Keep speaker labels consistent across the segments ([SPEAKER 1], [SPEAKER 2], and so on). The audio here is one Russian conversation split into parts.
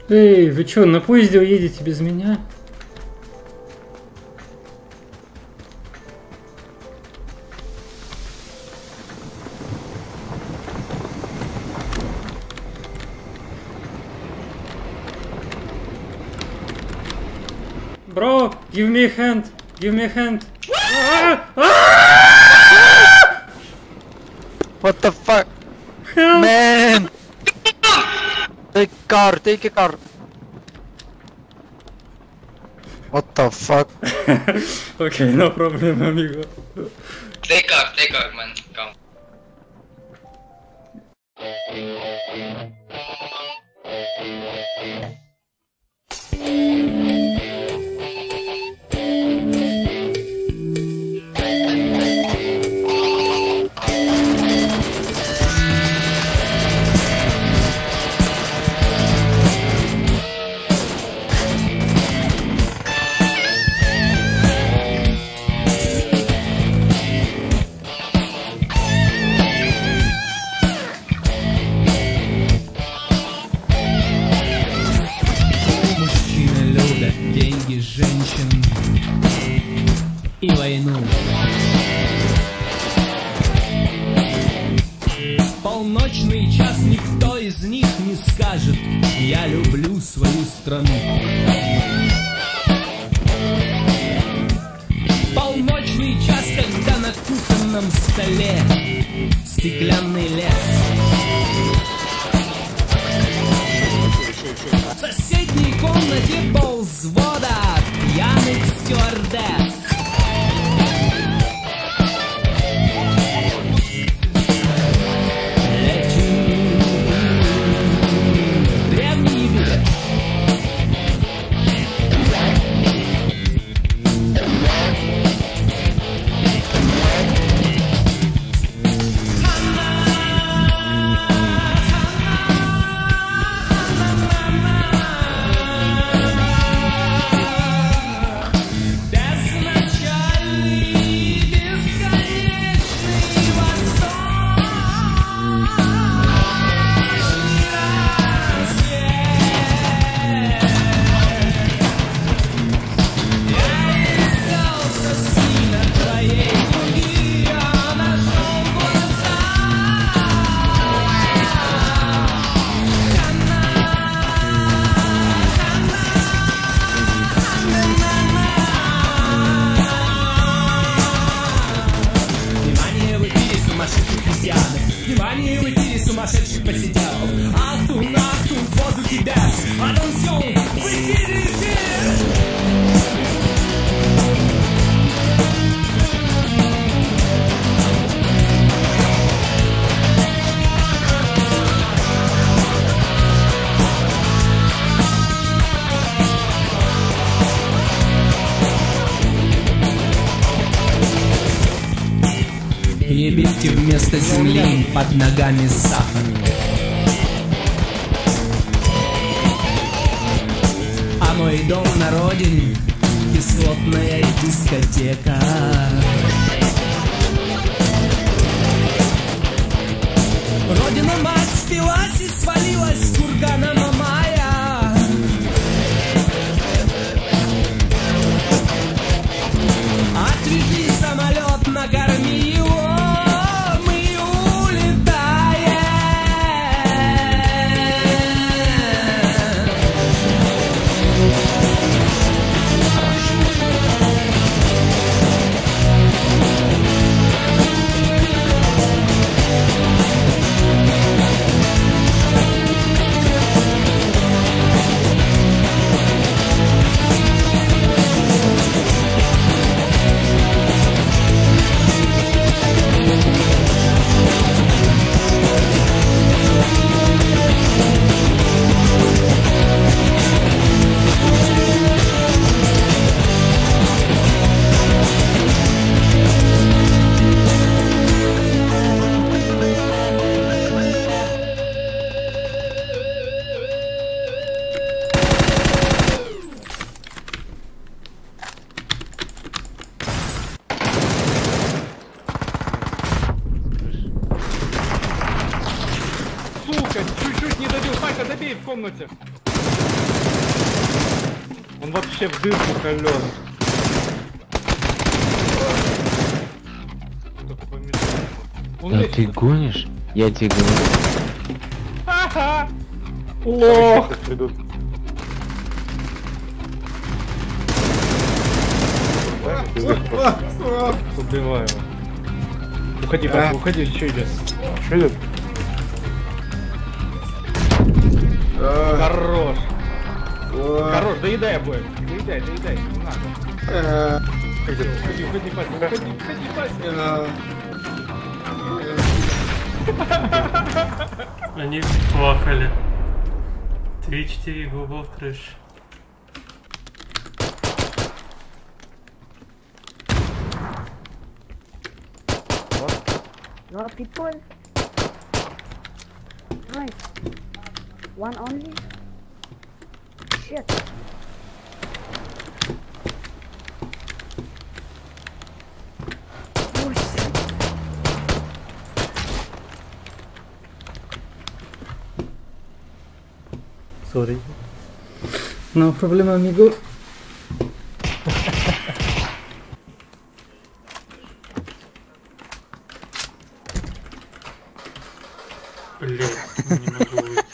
[SPEAKER 1] Эй, вы чё, на поезде уедете без меня? Bro, give me a hand. Give me a hand.
[SPEAKER 2] What the fuck?
[SPEAKER 1] Help.
[SPEAKER 2] Man! Take a car. What the fuck?
[SPEAKER 1] Okay, no problem, amigo.
[SPEAKER 3] Take car, man. Come.
[SPEAKER 4] Женщин и войну. Полночный час никто из них не скажет: я люблю свою страну. Полночный час, когда на кухонном столе стеклянный лес. В соседней комнате полвзвода пьяных стюардесс. Летим в Древний Египет. Внимание, в эфире сумасшедших посиделов. Ахтун, ахтун, позу тебя. Атенсион, в эфире эфир. Ебите вместо земли под ногами сахар. А мой дом на родине — кислотная дискотека. Родина мать спилась и свалилась с кургана Мамая. Отведи самолет, накорми его.
[SPEAKER 5] Чуть-чуть не добил, Майка, добей в комнате. Он вообще в дырку колен.
[SPEAKER 6] Да ты гонишь? Я тебе говорю.
[SPEAKER 5] Ха-ха! Лох! Убиваю его. Уходи, Бака, уходи, еще идет. Что идет? Хорош! Хорош, доедай обоих. Доедай, не надо. Уходи, Пася, уходи, Пася.
[SPEAKER 1] Они плакали. 3-4 губов трэш.
[SPEAKER 7] Lot of people. Nice. One only. Shit.
[SPEAKER 1] Sorry. No problem, amigo. Блять, не могу выйти.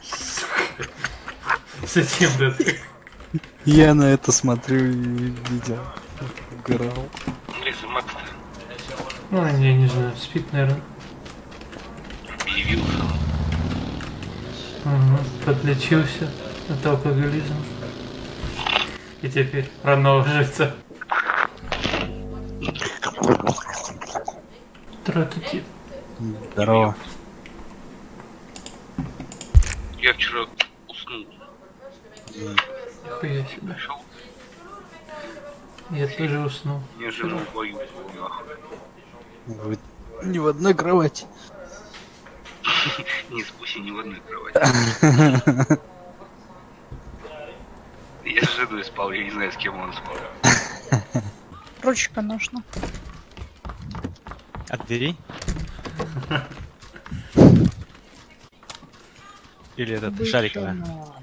[SPEAKER 1] Зачем ты?
[SPEAKER 2] Я на это смотрю и видел. Угорал.
[SPEAKER 1] Ну, я не знаю, спит, наверное. Угу, подлечился от алкоголизма. И теперь рано ложится. Здравствуйте.
[SPEAKER 2] Здорово.
[SPEAKER 3] Я вчера уснул.
[SPEAKER 1] Нихуя себе. Я тоже уснул.
[SPEAKER 3] Я жена в бою.
[SPEAKER 2] Вы не в одной кровати.
[SPEAKER 3] Не с Пусей, ни в одной кровати. Я с женой спал, я не знаю, с кем он спал.
[SPEAKER 7] Ручка нужна.
[SPEAKER 8] От двери? Или этот шариковая?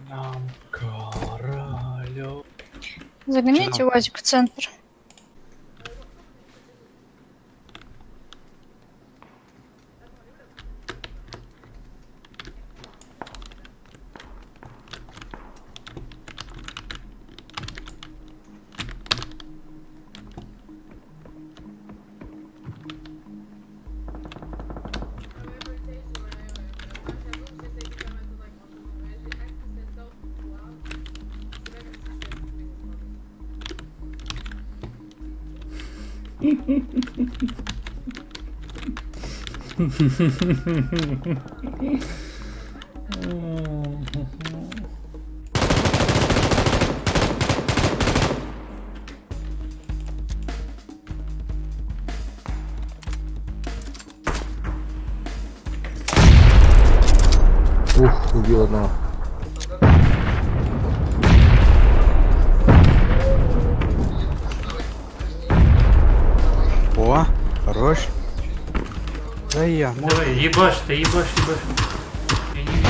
[SPEAKER 7] Загоните УАЗик в центр.
[SPEAKER 6] Ух, убил одного.
[SPEAKER 2] О, хорош. Да я.
[SPEAKER 1] Давай, ебашь ты, ебашь. Я не вижу.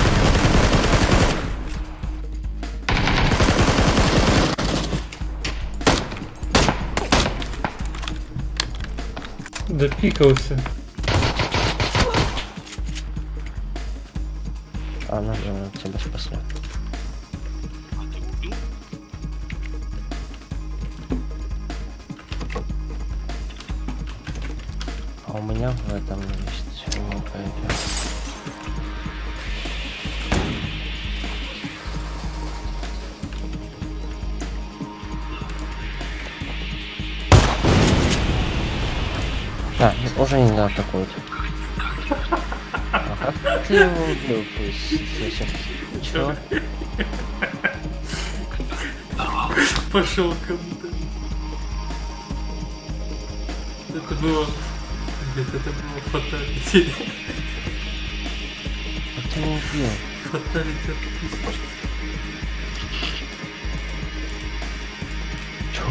[SPEAKER 1] Допикался.
[SPEAKER 6] Она тебя спасла. А у меня в этом есть маленькая идея. А, уже не надо атакует. А как ты его убил? Чего?
[SPEAKER 1] Пошел кому-то. Это было... Где-то это было фаталити.
[SPEAKER 6] А ты его убил?
[SPEAKER 1] Фаталити от тысяч.
[SPEAKER 6] Чё?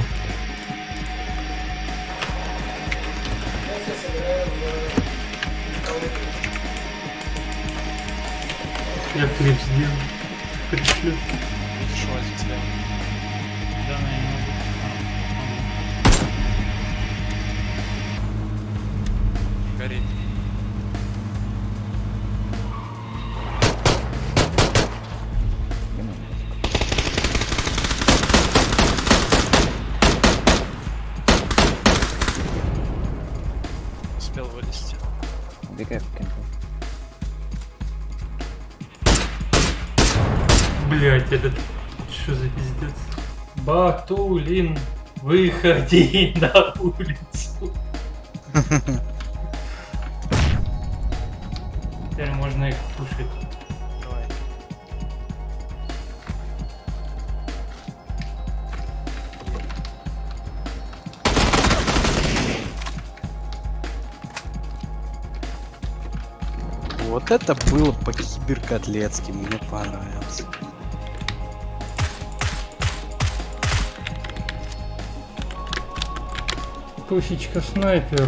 [SPEAKER 1] Я клип сделал. Пришлю.
[SPEAKER 8] Горит. Успел вылезти.
[SPEAKER 6] Убегай в кемпу.
[SPEAKER 1] Блять, этот... Что за пиздец? Батулин, выходи на улицу. Теперь можно их пушить.
[SPEAKER 8] Давай.
[SPEAKER 2] Вот это было по-киберкотлецки, мне понравилось.
[SPEAKER 1] Пусечка снайпер.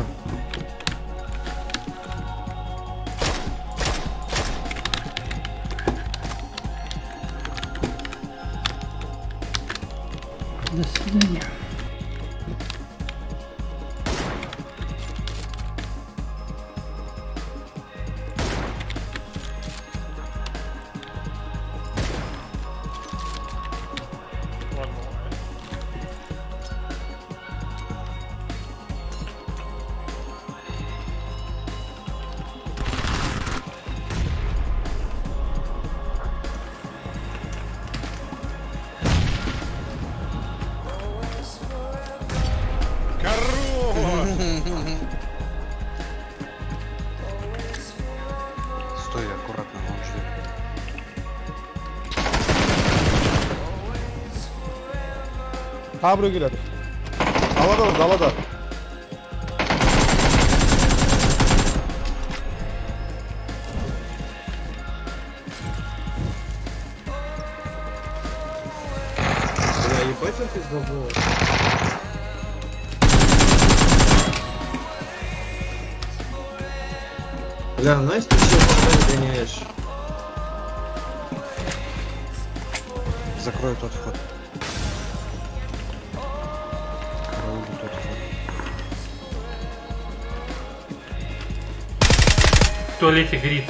[SPEAKER 1] До свидания.
[SPEAKER 2] Стой, аккуратно, он ждет.
[SPEAKER 5] Ha buraya gel hadi. Havada orada havada.
[SPEAKER 9] Бля, ебать он пиздобол. Бля, Настя, ты что гоняешь?
[SPEAKER 2] Закрою тот вход. Караулю тот вход.
[SPEAKER 1] В туалете горит.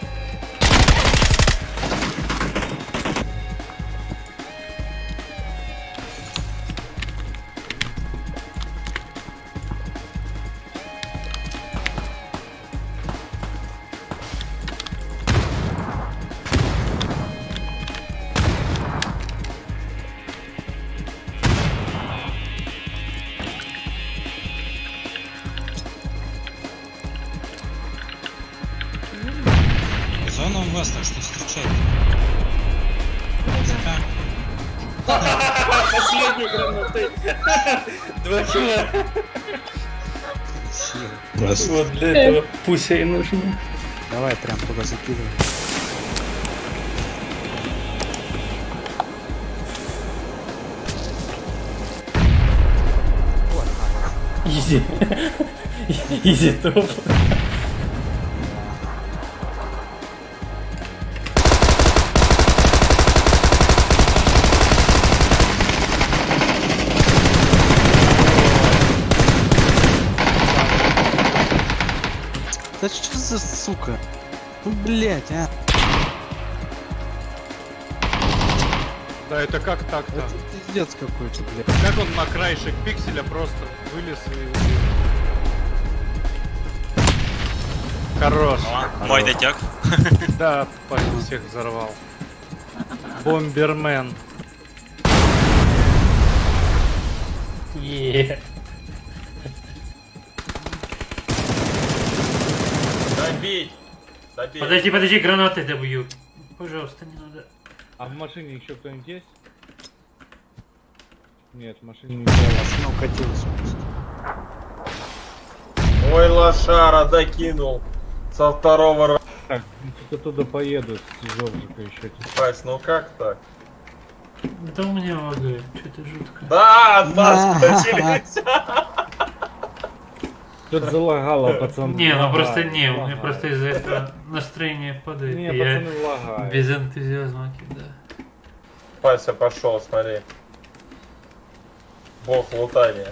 [SPEAKER 10] Зона у вас, так что встречайте.
[SPEAKER 1] Последний гранаты. 2 кило. Вот для этого пуся и нужно.
[SPEAKER 2] Давай прям туда закидывай.
[SPEAKER 1] Изи. Изи топ.
[SPEAKER 2] Да что за сука? Ну блять, а.
[SPEAKER 5] Да это как так-то?
[SPEAKER 2] Это пиздец какой-то, блядь.
[SPEAKER 5] Как он на краешек пикселя просто вылез и... Хорош.
[SPEAKER 8] Мой дотек.
[SPEAKER 5] Да, почти всех взорвал. Бомбермен.
[SPEAKER 1] Еее.
[SPEAKER 9] Добить! Добить!
[SPEAKER 1] Подожди, подожди, гранаты добью. Пожалуйста, не надо.
[SPEAKER 5] А в машине еще кто-нибудь есть? Нет, в машине не было.
[SPEAKER 2] Ну, укатилась просто.
[SPEAKER 9] Ой, лошара докинул. Со второго раза.
[SPEAKER 5] Так, кто туда поедут с Жоржика еще.
[SPEAKER 9] Вась, ну как так?
[SPEAKER 1] Да у меня лагает, что-то жутко.
[SPEAKER 9] Да, от нас скачились.
[SPEAKER 5] Что-то залагало, пацан.
[SPEAKER 1] Не, ну просто не, у меня просто из-за этого настроение падает.
[SPEAKER 5] Не,
[SPEAKER 1] и я
[SPEAKER 5] пацаны лагают.
[SPEAKER 1] без энтузиазма кидаю.
[SPEAKER 9] Вася пошел, смотри. Бог лутания.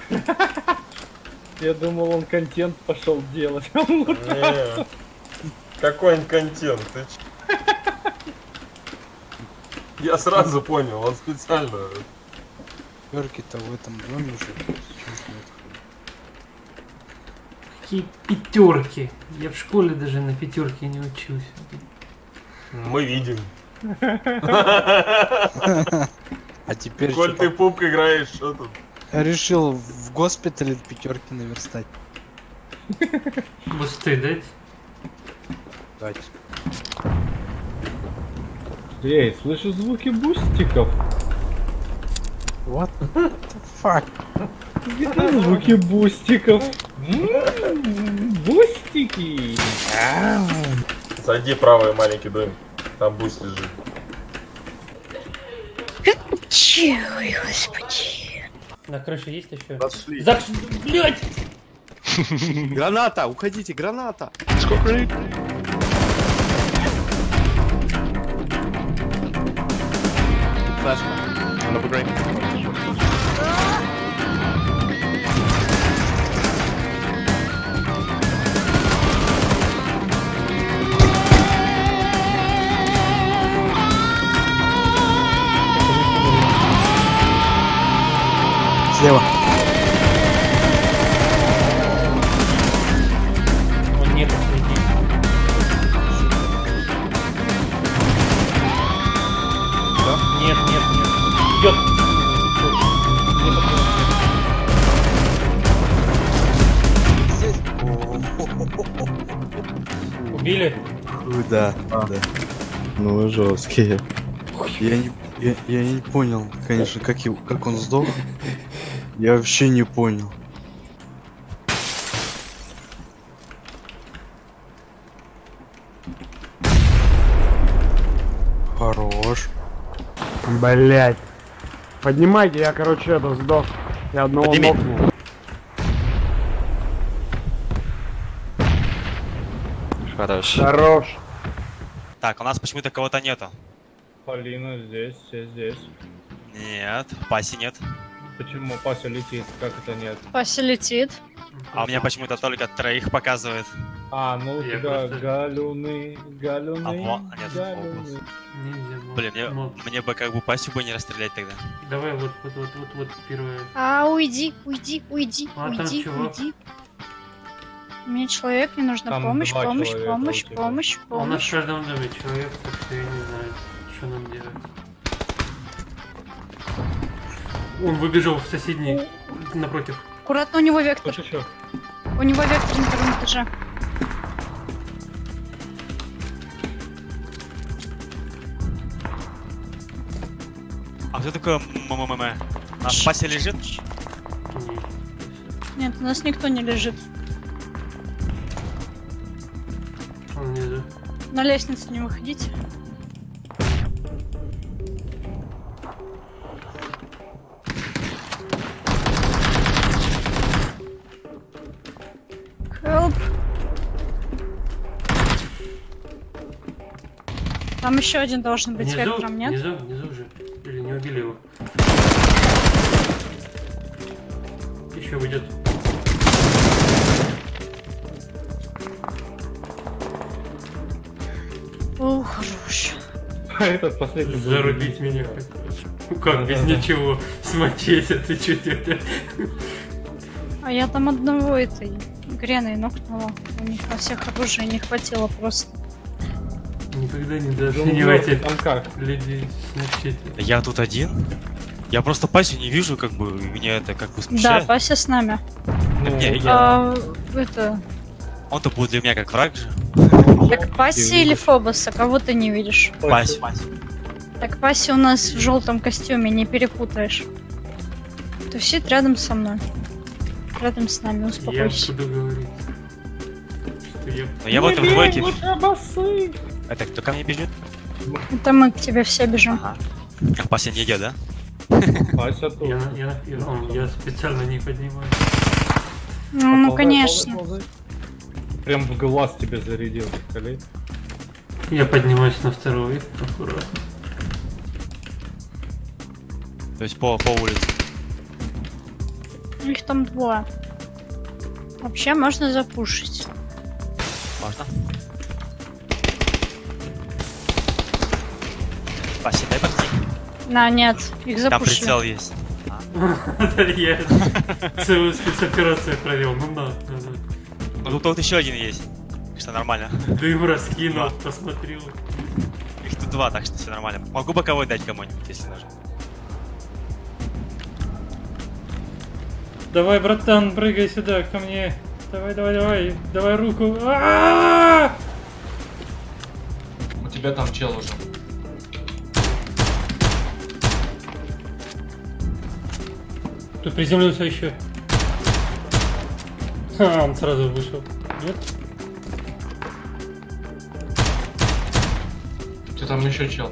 [SPEAKER 5] Я думал, он контент пошел делать.
[SPEAKER 9] Не, какой-нибудь контент, ты ч... Я сразу понял, он специально.
[SPEAKER 2] Пятерки-то в этом доме уже.
[SPEAKER 1] Какие пятерки? Я в школе даже на пятерке не учусь.
[SPEAKER 9] Мы видим.
[SPEAKER 2] А теперь
[SPEAKER 9] Коль
[SPEAKER 2] что,
[SPEAKER 9] ты пуп играешь, что тут?
[SPEAKER 2] решил в госпитале пятерки наверстать.
[SPEAKER 1] Бусты дать?
[SPEAKER 2] Дать.
[SPEAKER 5] Эй, слышу звуки бустиков.
[SPEAKER 2] What the fuck?
[SPEAKER 5] Звуки бустиков. Бустики.
[SPEAKER 9] Зайди правый маленький домик. Там буст лежит.
[SPEAKER 7] Ой, господи.
[SPEAKER 1] На крыше есть еще?
[SPEAKER 9] Пошли.
[SPEAKER 1] Блять!
[SPEAKER 11] Граната! Уходите, граната!
[SPEAKER 2] Слева.
[SPEAKER 1] Он не последний. Нет, нет, нет. Идет. Убили?
[SPEAKER 2] Да, да.
[SPEAKER 11] Ну, жесткие.
[SPEAKER 2] Я не понял, конечно, как он сдох. Я вообще не понял. Хорош.
[SPEAKER 5] Блять. Поднимайте, я, короче, это сдох. Я одного нокнул.
[SPEAKER 8] Хорош.
[SPEAKER 5] Хорош.
[SPEAKER 8] Так, у нас почему-то кого-то нету.
[SPEAKER 5] Полина здесь, все здесь.
[SPEAKER 8] Нет, Паси нет.
[SPEAKER 5] Почему Пася летит? Как это нет?
[SPEAKER 7] Пася летит.
[SPEAKER 8] А у меня почему-то только троих показывает.
[SPEAKER 5] А, ну у
[SPEAKER 1] Я
[SPEAKER 5] тебя
[SPEAKER 1] просто-
[SPEAKER 5] галюны,
[SPEAKER 8] А,
[SPEAKER 5] галюны,
[SPEAKER 8] нет,
[SPEAKER 5] галюны.
[SPEAKER 1] Нельзя было.
[SPEAKER 8] Блин,
[SPEAKER 1] Мог.
[SPEAKER 8] мне бы как бы Пасю бы не расстрелять тогда.
[SPEAKER 1] Давай вот первое.
[SPEAKER 7] А, уйди, уйди, уйди,
[SPEAKER 1] А, там
[SPEAKER 7] уйди,
[SPEAKER 1] чувак.
[SPEAKER 7] уйди. Мне человек, мне нужна
[SPEAKER 5] Там
[SPEAKER 7] помощь,
[SPEAKER 5] два
[SPEAKER 7] помощь,
[SPEAKER 5] человека
[SPEAKER 7] помощь,
[SPEAKER 5] у тебя.
[SPEAKER 7] помощь,
[SPEAKER 1] У нас в
[SPEAKER 7] помощь.
[SPEAKER 1] каждом доме человек, так что я не знаю, что нам делать. Он выбежал в соседний напротив.
[SPEAKER 7] Аккуратно, у него вектор.
[SPEAKER 5] Что, что?
[SPEAKER 7] У него вектор на втором этаже.
[SPEAKER 8] А кто такой МММ? Наш Пася лежит?
[SPEAKER 7] Нет, у нас никто не лежит.
[SPEAKER 1] Он внизу.
[SPEAKER 7] На лестницу не выходите. Help. Там еще один должен быть вектором, нет?
[SPEAKER 1] Внизу же. Или не убили его? Еще выйдет.
[SPEAKER 7] О, хорош.
[SPEAKER 5] А этот последний был.
[SPEAKER 1] Зарубить меня хотел. Ну как, без ничего. Смочить, а ты что делаешь?
[SPEAKER 7] А я там одного этой греной нокнула. У них на всех оружия не хватило просто.
[SPEAKER 1] Никогда не недооценивайте
[SPEAKER 5] Там как?
[SPEAKER 1] людей с начитом.
[SPEAKER 8] Я тут один? Я просто Пасю не вижу, как бы, меня это как бы
[SPEAKER 7] Да,
[SPEAKER 8] смущает.
[SPEAKER 7] Пася с нами.
[SPEAKER 5] Ну,
[SPEAKER 8] Не,
[SPEAKER 7] А, это...
[SPEAKER 8] Он-то будет для меня как враг же.
[SPEAKER 7] Так Паси или Фобоса? Кого ты не видишь?
[SPEAKER 8] Пася.
[SPEAKER 7] Так Паси у нас в желтом костюме, не перепутаешь. Тусит рядом со мной. Рядом с нами,
[SPEAKER 1] Я
[SPEAKER 7] успокойся.
[SPEAKER 1] буду говорить. Что я...
[SPEAKER 8] Но я в этом двойке.
[SPEAKER 5] басы.
[SPEAKER 8] Это кто ко мне бежит?
[SPEAKER 7] Это мы к тебе все бежим.
[SPEAKER 8] Ага. А Пася не идет, да?
[SPEAKER 5] Пася тут.
[SPEAKER 1] Я специально не поднимаю.
[SPEAKER 7] Ну, конечно.
[SPEAKER 5] Прям в глаз тебе зарядил, колей.
[SPEAKER 1] Я поднимаюсь на второй. Аккуратно.
[SPEAKER 8] То есть по улице.
[SPEAKER 7] Их там двое. Вообще можно запушить.
[SPEAKER 8] Можно. Паси, дай бахни.
[SPEAKER 7] На, нет, их
[SPEAKER 8] Там
[SPEAKER 7] запушили.
[SPEAKER 8] прицел есть.
[SPEAKER 1] Я целую спецоперацию провел, ну да.
[SPEAKER 8] Ну тут еще один есть. Что нормально.
[SPEAKER 1] Дым раскинул, посмотрел.
[SPEAKER 8] Их тут два, так что все нормально. Могу боковой дать кому-нибудь, если нужно.
[SPEAKER 1] Давай, братан, прыгай сюда, ко мне. Давай, давай, давай. Давай руку. А-а-а!
[SPEAKER 5] У тебя там чел уже.
[SPEAKER 1] Тут приземлился еще. А, он сразу вышел. Нет?
[SPEAKER 5] У тебя там еще чел.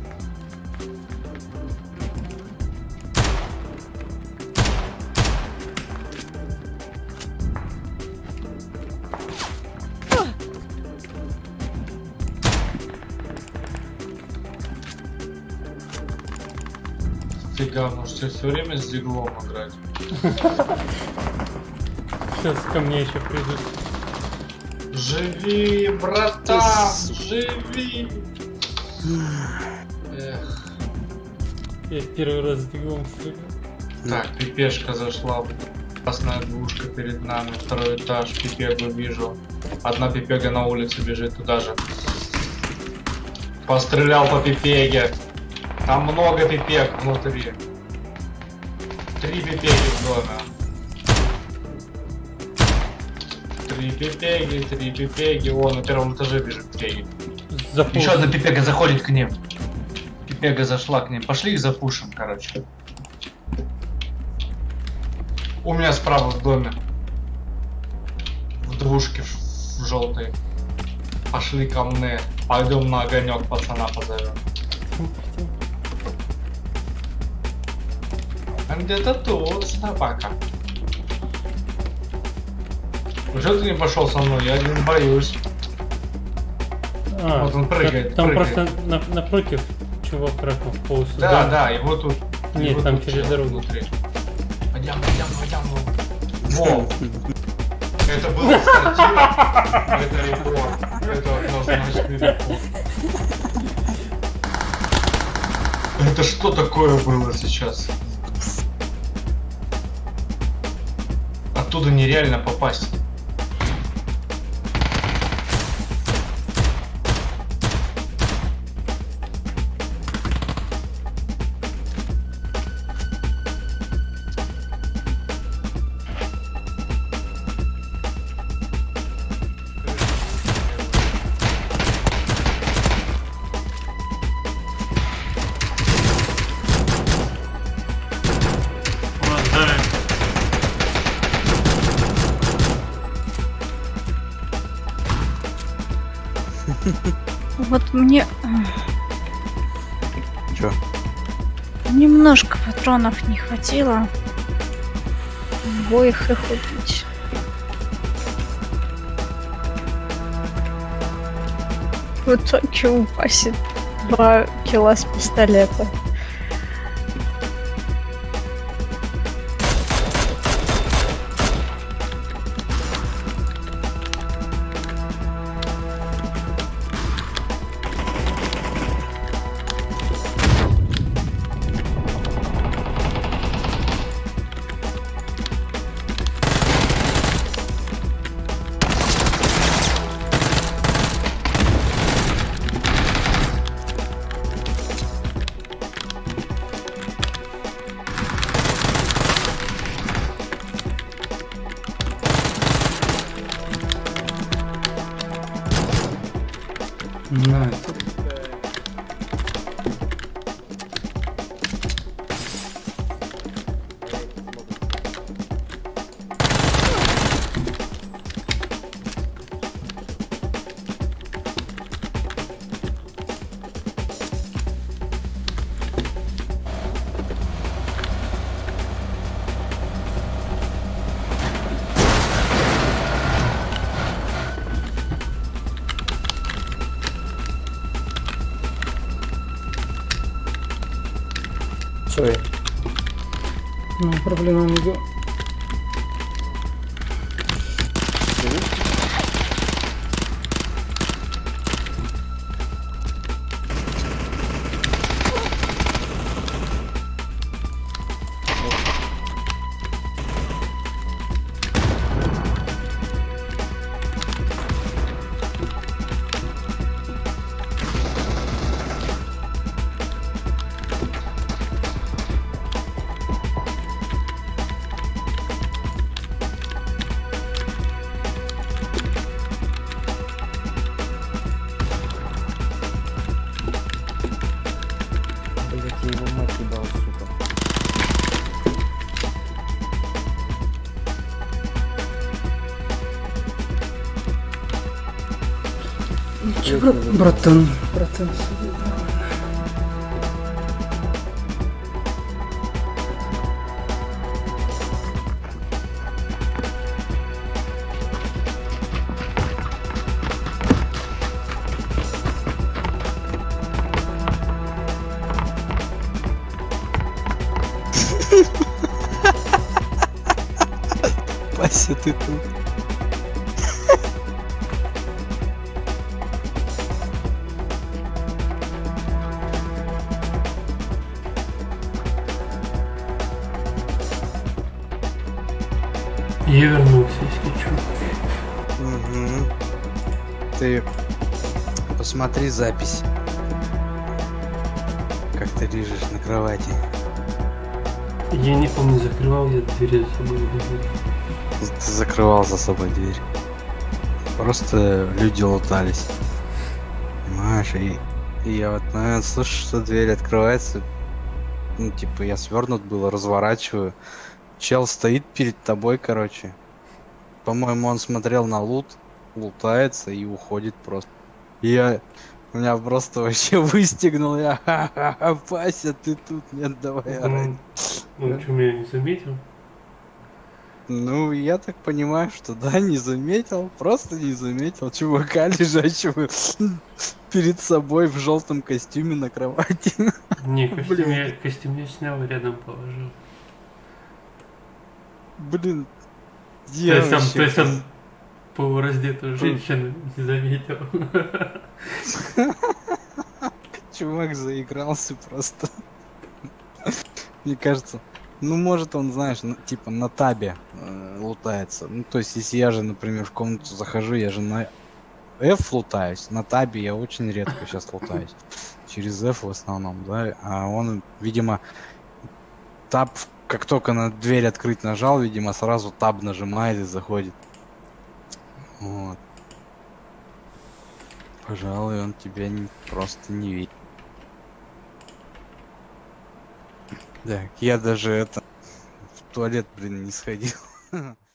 [SPEAKER 5] Фига, может все время с диглом играть?
[SPEAKER 1] Сейчас ко мне еще придут.
[SPEAKER 5] Живи, братан, живи! Эх.
[SPEAKER 1] Я первый раз с бегом стрелял.
[SPEAKER 5] Так, пипешка зашла. Красная двушка перед нами, второй этаж, пипегу вижу. Одна пипега на улице бежит туда же. Пострелял по пипеге. Там много пипег внутри. 3 пипеги в доме. 3 пипеги, 3 пипеги. О, на первом этаже бежит пипеги. Еще одна пипега заходит к ним. Пипега зашла к ним. Пошли их запушим, короче. У меня справа в доме. В двушке в желтой. Пошли ко мне. Пойдем на огонек, пацана позовем. Где-то тут собака. Ну что ты не пошел со мной? Я не боюсь.
[SPEAKER 1] А,
[SPEAKER 5] вот он прыгает.
[SPEAKER 1] Там
[SPEAKER 5] прыгает.
[SPEAKER 1] просто напротив чувак кракнул в полосу.
[SPEAKER 5] Да, да, его тут.
[SPEAKER 1] Нет,
[SPEAKER 5] его
[SPEAKER 1] там
[SPEAKER 5] тут
[SPEAKER 1] через дорогу.
[SPEAKER 5] Внутри. Пойдем. Во! Это было стартира. Это репорт. Это однозначный репорт. Это что такое было сейчас? Оттуда нереально попасть.
[SPEAKER 7] Вот мне...
[SPEAKER 2] Чё?
[SPEAKER 7] Немножко патронов не хватило. Обоих их убить. В итоге упасит 2 килла с пистолета.
[SPEAKER 1] Ну, проблема, amigo.
[SPEAKER 11] мать ебал, сука.
[SPEAKER 1] Ничего, братан, братан.
[SPEAKER 2] Вася, ты тут.
[SPEAKER 1] Я вернулся, если что.
[SPEAKER 2] Угу. Ты посмотри запись. Как ты лежишь на кровати.
[SPEAKER 1] Я не помню, закрывал я дверь за собой.
[SPEAKER 2] Ты закрывал за собой дверь. Просто люди лутались. Понимаешь, и я в этот момент слышу, что дверь открывается. Ну, типа, я свернут было, разворачиваю. Чел стоит перед тобой, короче. По-моему, он смотрел на лут, лутается и уходит просто. Меня просто вообще выстегнул. Я, ха-ха-ха, Вася, ты тут, нет, давай орать.
[SPEAKER 1] Ну, что, меня не заметил?
[SPEAKER 2] Ну, я так понимаю, что да, не заметил, просто не заметил чувака, лежащего перед собой в желтом костюме на кровати.
[SPEAKER 1] Не, костюм я снял и рядом положил.
[SPEAKER 2] Блин,
[SPEAKER 1] то есть он полураздетую женщину не заметил.
[SPEAKER 2] Чувак заигрался просто. Мне кажется, ну может он, знаешь, типа на табе лутается. Ну то есть если я же, например, в комнату захожу, я же на F лутаюсь, на табе я очень редко сейчас лутаюсь. Через F в основном, да. А он, видимо, таб, как только на дверь открыть нажал, видимо, сразу таб нажимает и заходит. Вот. Пожалуй, он тебя просто не видит. Так, я даже в туалет, блин, не сходил.